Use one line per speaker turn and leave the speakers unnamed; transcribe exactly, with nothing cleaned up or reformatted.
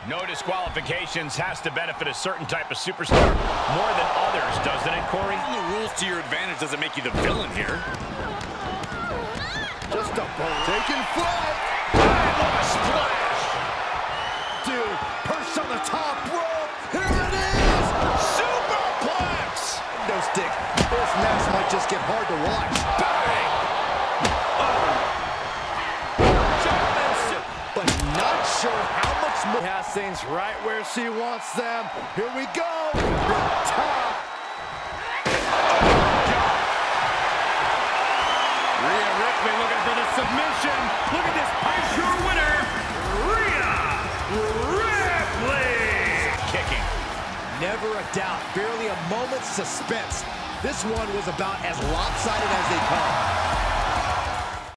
No disqualifications has to benefit a certain type of superstar more than others, doesn't it, Corey?
The rules to your advantage doesn't make you the villain here.
Just a ball. Taking flight.
And what a splash!
Dude, perched on the top rope. Here it is.
Superplex!
No stick. This match might just get hard to watch.
Bang!
But not sure how much more. Has things right where she wants them. Here we go. Top.
Rhea Ripley looking for the submission. Look at this pure winner, Rhea Ripley.
Kicking.
Never a doubt. Barely a moment's suspense. This one was about as lopsided as they come.